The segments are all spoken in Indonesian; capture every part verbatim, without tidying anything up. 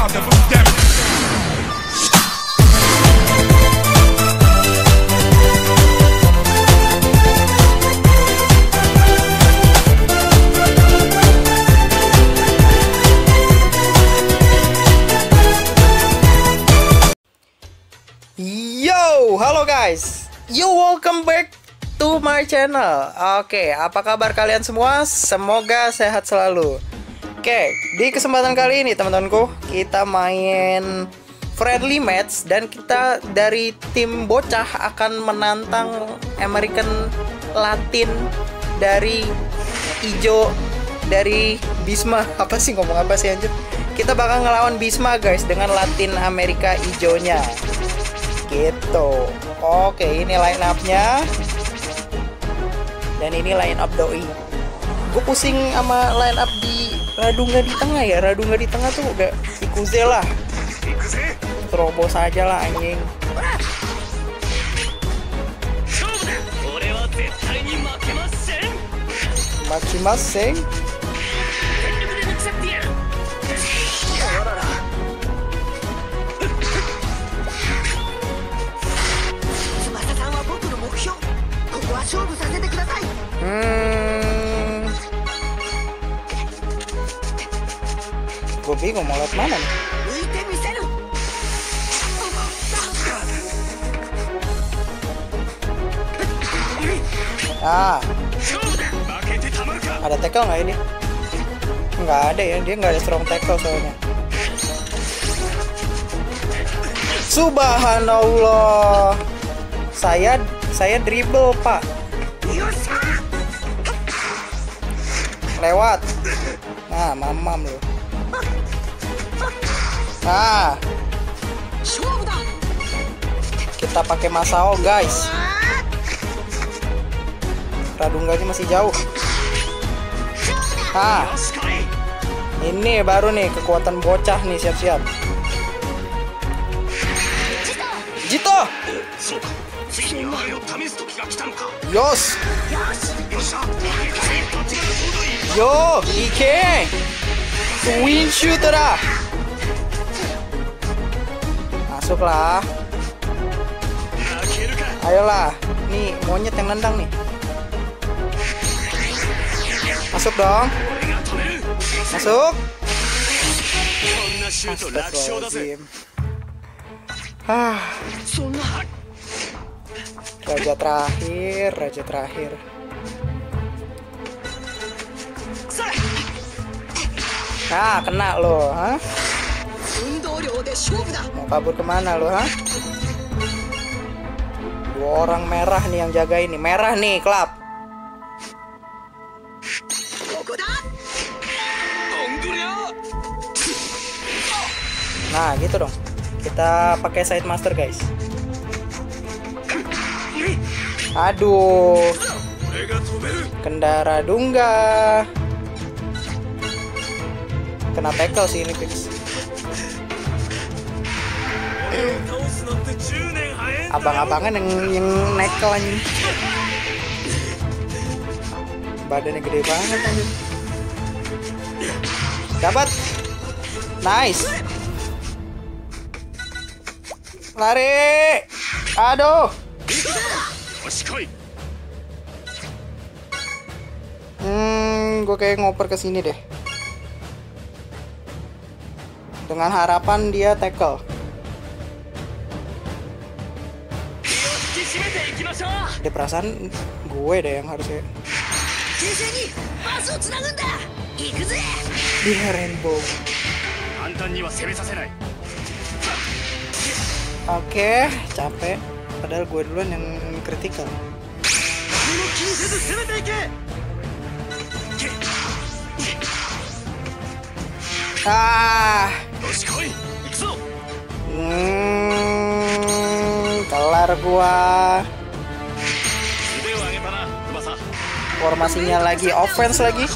Yo, halo guys, you welcome back to my channel. Oke, apa kabar kalian semua? Semoga sehat selalu. Oke, di kesempatan kali ini teman-temanku, kita main friendly match dan kita dari tim bocah akan menantang American Latin dari Ijo dari Bisma. Apa sih ngomong apa sih anjir? Kita bakal ngelawan Bisma guys dengan Latin Amerika ijonya. Gitu. Oke, ini line up-nya. Dan ini line up doi. Gue pusing sama line up di Radunga di tengah ya. Radunga di tengah tuh udah Ikuze lah. Terobos aja lah anjing. Makimasen. Hmm, gue bingung mau lihat mana nih. Ah, ada tackle nggak ini? Nggak ada ya, dia nggak ada strong tackle soalnya. Subhanallah, saya saya dribble pak. Lewat. Nah, mamam lu. Nah, kita pakai Masao guys. Radungganya masih jauh. Nah, ini baru nih kekuatan bocah nih, siap-siap. Jito. Yos. Yo, Ike. Win shooter dah. Masuklah. Ayolah. Nih, monyet yang nendang nih. Masuk dong. Masuk. Astagfirullahaladzim. Ah. Raja terakhir, raja terakhir. Nah, kena lo, ha? Mau kabur kemana lo, ha? Dua orang merah nih yang jaga ini. Merah nih, klub. Nah, gitu dong. Kita pakai side master, guys. Aduh. Kendara Dungga. Kena tackle sih ini fix. Abang-abangan yang yang nekel anjing. Badannya gede banget anjing. Dapat. Nice. Lari. Aduh. Hmm, gue kayak ngoper ke sini deh. Dengan harapan dia tackle. Ada perasaan gue deh yang harusnya. Dia rainbow. Oke, capek. Padahal gue duluan yang kritikal. Ah. Hmm, kelar gua. Formasinya lagi offense lagi.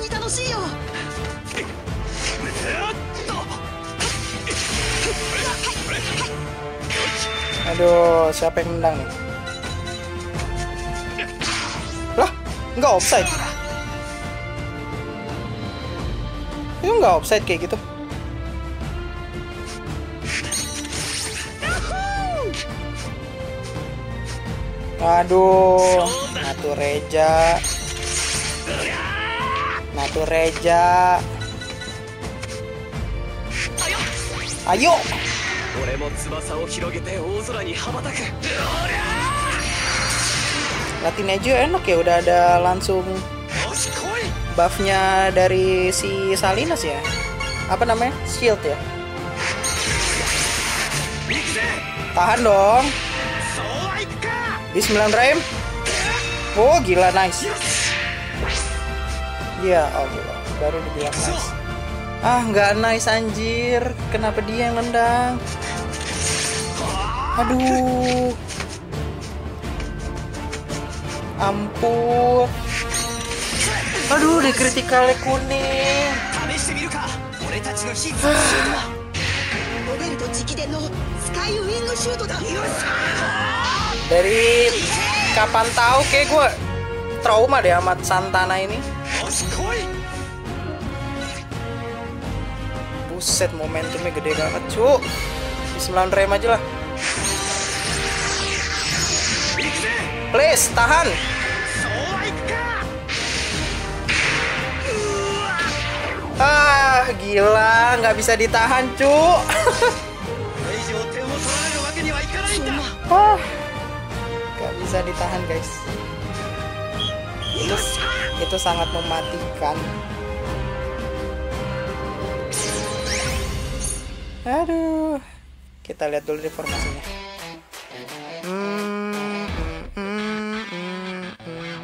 Aduh, siapa yang nendang nih? Lah, nggak offside. Itu nggak offside kayak gitu. Aduh, Natureja. Natureja. Ayo. Latinejo enak ya, udah ada langsung buffnya dari si Salinas ya. Apa namanya? Shield ya. Tahan dong. Di sembilan rem. Oh gila, nice. Ya Allah, baru dibilang nice. Ah nggak nice anjir. Kenapa dia yang nendang? Aduh. Ampun. Aduh, di kritikalnya kuning. Dari kapan tahu kayak gue trauma deh amat Santana ini. Buset, momentumnya gede banget cu. sembilan rem aja lah. Please, tahan. Ah, gila, nggak bisa ditahan, cu. Ah, nggak bisa ditahan, guys. Itu, itu sangat mematikan. Aduh, kita lihat dulu informasinya. Hmm, hmm, hmm, hmm, hmm.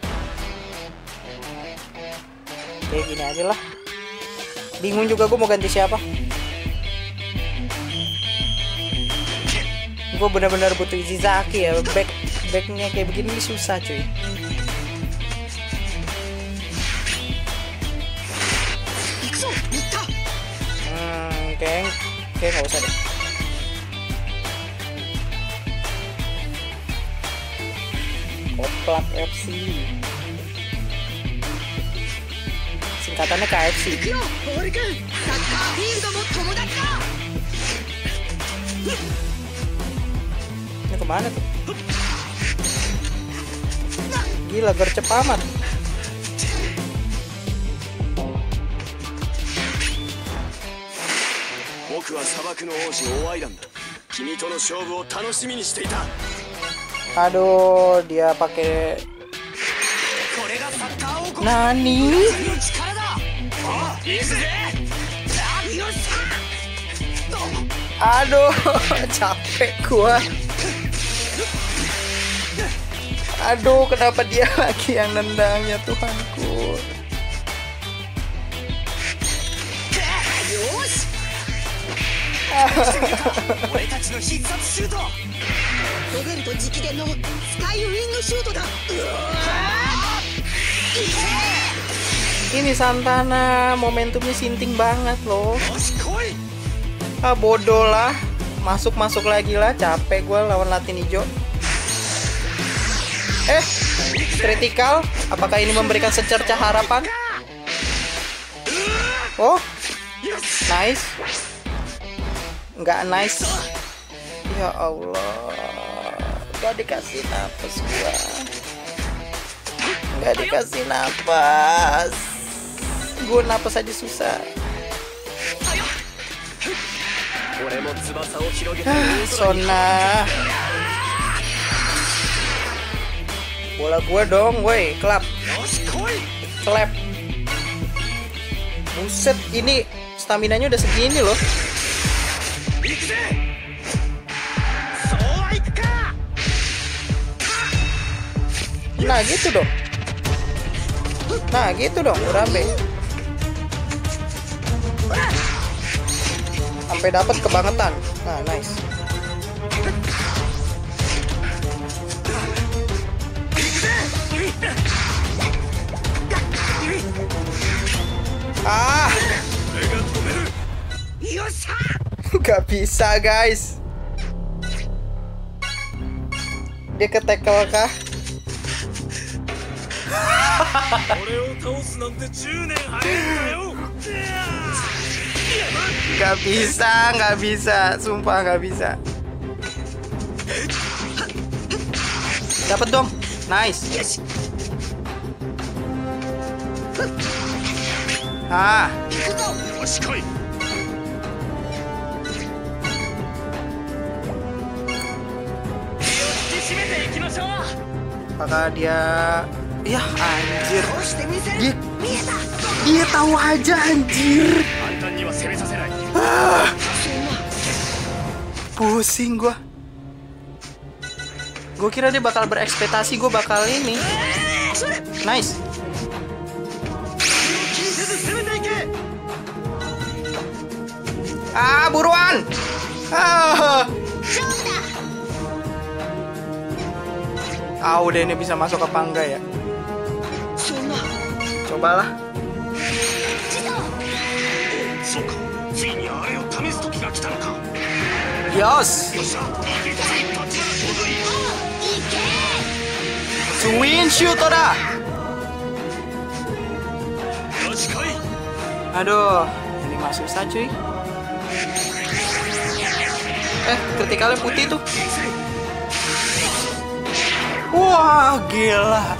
Oke, gini aja lah. Bingung juga gue mau ganti siapa. Gue benar-benar butuh Izaki ya. Back backnya kayak begini susah cuy. Hmm, kayak kayak nggak usah deh. Oplak F C. Singkatannya K F C. Ini kemana tuh? Gila, gercep amat. Aduh, dia pakai Nani? Aduh, capek gua. Aduh, kenapa dia lagi yang nendangnya, Tuhanku. Ini Santana momentumnya sinting banget loh. Ah bodoh lah. Masuk-masuk lagi lah. Capek gue lawan Latinejo. Eh, kritikal. Apakah ini memberikan secercah harapan? Oh, nice. Nggak nice. Ya Allah, gak dikasih napas gua. Gak dikasih napas. Gue napas aja susah. Ah, Sona. Bola gue dong, woi, klap. Klap. Buset, ini staminanya udah segini loh. Nah gitu dong. Nah gitu dong, Urambe. Sampai dapat kebangetan. Nah, nice. Ah. Gak bisa, guys. Dia ke tackle kah? Gak bisa, gak bisa, sumpah gak bisa. Dapat dong. Nice. Ah. Apakah dia... Ya anjir. Dia, dia tahu aja anjir. Ah. Pusing gua. Gue kira dia bakal berekspektasi gue bakal ini. Nice. Ah, buruan. Ah. Ah, udah ini bisa masuk apa enggak ya? Cobalah. Yes. Swing shoot dah. Aduh, ini masuk susah cuy. Eh, kritikalnya putih tuh. Wah, gila.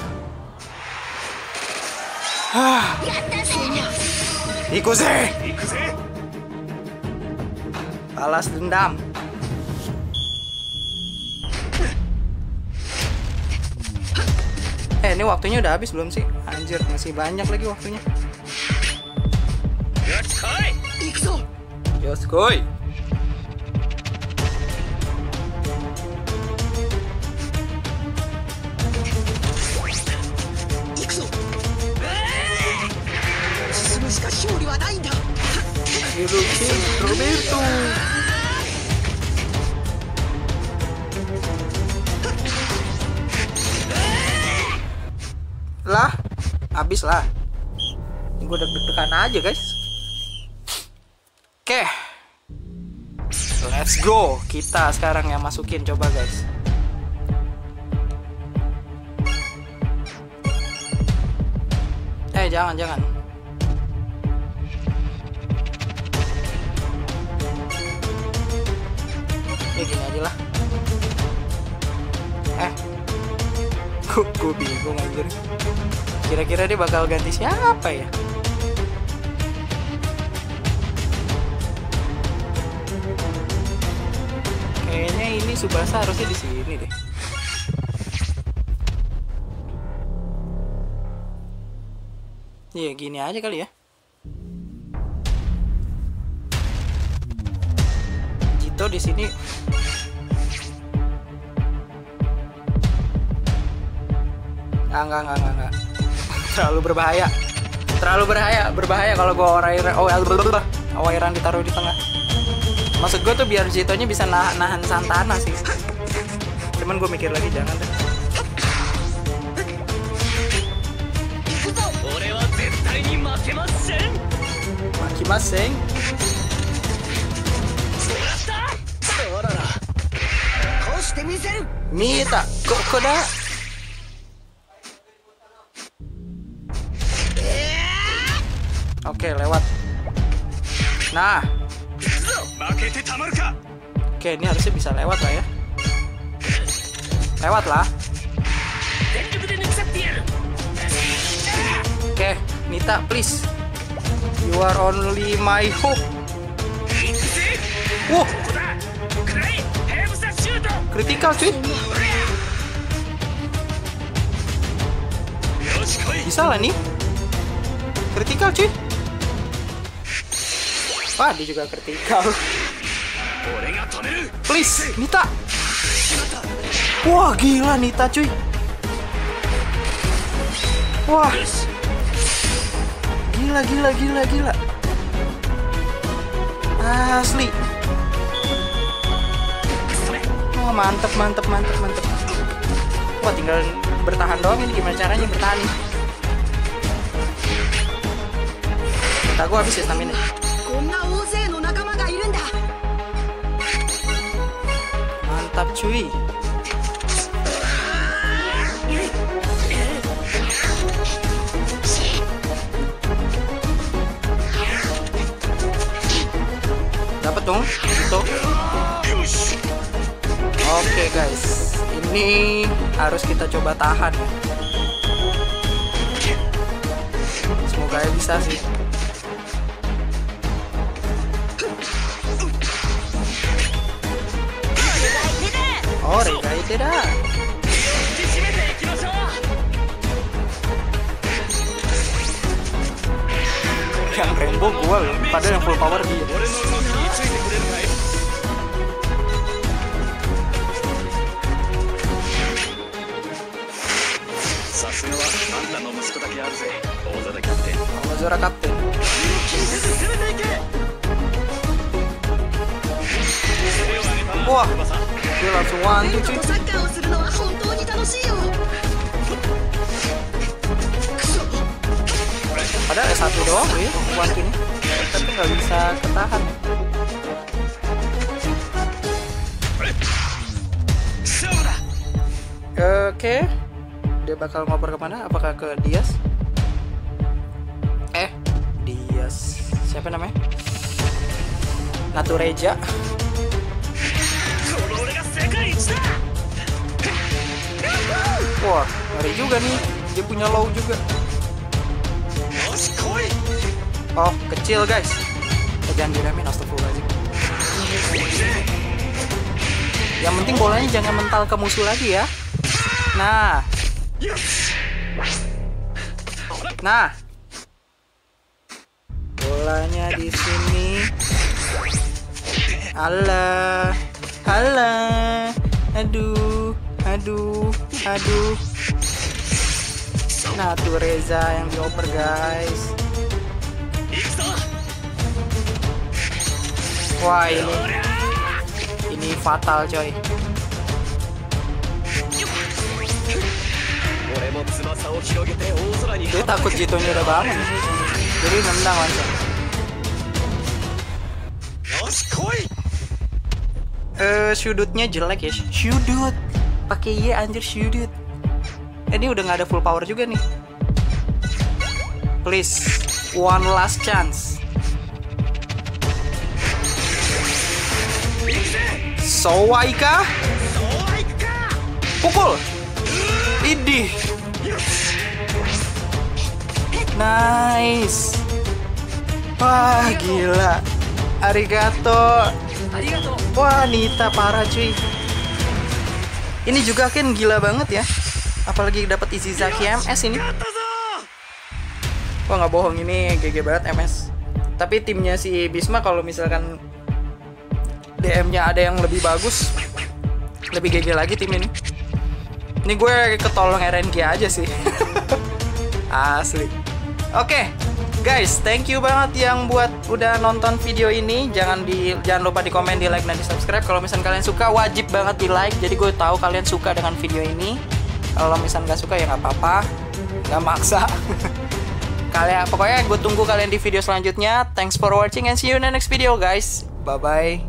Hah. Ikuse. Balas dendam. Eh, ini waktunya udah habis belum sih? Anjir, masih banyak lagi waktunya. Yoskoi. Roberto. Lah, habis lah. Gue deg-degan aja guys. Oke, let's go. Kita sekarang yang masukin, coba guys. Eh, jangan jangan. Ya gini aja lah. Eh, gue bingung anjir. Kira-kira dia bakal ganti siapa ya? Kayaknya ini Tsubasa harusnya di sini deh. Iya, gini aja kali ya. Jito di sini. Ah, enggak, enggak, enggak, enggak. Terlalu berbahaya. Terlalu berbahaya, berbahaya kalau gue Owairan, Owairan ditaruh di tengah. Maksud gue tuh biar Jitonya bisa nahan, nahan Santana sih. Cuman gue mikir lagi jangan deh. Makimasen. Mita, kok koda. Oke, lewat. Nah. Oke, ini harusnya bisa lewat lah ya. Lewat lah. Oke, Nita, please. You are only my hope. Wow. Kritikal cuy. Bisa lah nih. Kritikal cuy. Wah, dia juga kritikal. Please, Nita. Wah, gila Nita cuy. Wah. Gila, gila, gila, gila. Asli. Wah, mantep, mantep, mantep, mantep. Wah, tinggal bertahan doang ini. Gimana caranya bertahan nih? Ntar gue habis ya stamina. Mantap cuy. Dapat dong, itu. Oke guys, ini harus kita coba tahan ya. Semoga ya bisa sih. Oh, Regai tidak. Yang rainbow gua loh, padahal yang full power dia. Ozora Captain. Wah, dia langsung one two cuy. Padahal S satu doang ya, one two nih. Tapi nggak bisa ketahan. Oke, dia bakal ngoper kemana? Apakah ke Diaz? Eh, Diaz. Siapa namanya? Natureja. Wah, ngeri juga nih. Dia punya low juga. Oh, kecil guys. Oh, jangan diremin, astagfirullahaladzim. Yang penting bolanya jangan mental ke musuh lagi ya. Nah. Nah. Bolanya di sini. Alah. Alah. Aduh. Aduh. Aduh. Nah, tuh Reza yang dioper guys. Wah, ini ini fatal coy. Dia takut Jitonya udah bangun, jadi nendang langsung. Eh, sudutnya jelek ya, sudut. Pakai Y anjir sudut. Ini udah nggak ada full power juga nih. Please, one last chance. Sowaika, pukul. Idih. Nice. Wah, gila. Arigato. Wah, Nita parah cuy. Ini juga kan gila banget ya. Apalagi dapat Izizaki M S ini. Wah, nggak bohong, ini G G banget M S. Tapi timnya si Bisma kalau misalkan D M-nya ada yang lebih bagus, lebih G G lagi tim ini. Ini gue ketolong R N G aja sih. Asli. Oke, okay, guys, thank you banget yang buat udah nonton video ini. Jangan di jangan lupa di komen, di like dan di subscribe. Kalau misalkan kalian suka, wajib banget di like. Jadi gue tahu kalian suka dengan video ini. Kalau misalkan gak suka ya nggak apa-apa, nggak maksa. Kalian pokoknya gue tunggu kalian di video selanjutnya. Thanks for watching and see you in the next video guys. Bye bye.